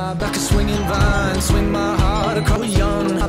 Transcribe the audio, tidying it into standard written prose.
Like a swinging vine, swing my heart across young.